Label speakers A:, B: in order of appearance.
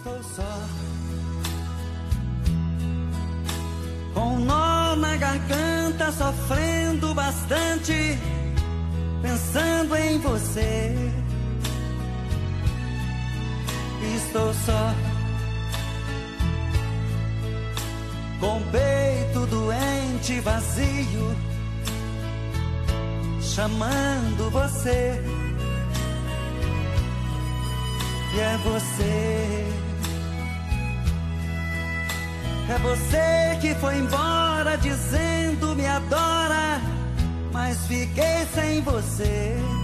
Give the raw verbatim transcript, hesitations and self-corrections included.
A: Estou só, com um nó na garganta, sofrendo bastante, pensando em você. Estou só, com o peito doente, vazio, chamando você. E é você, é você que foi embora dizendo me adora, mas fiquei sem você.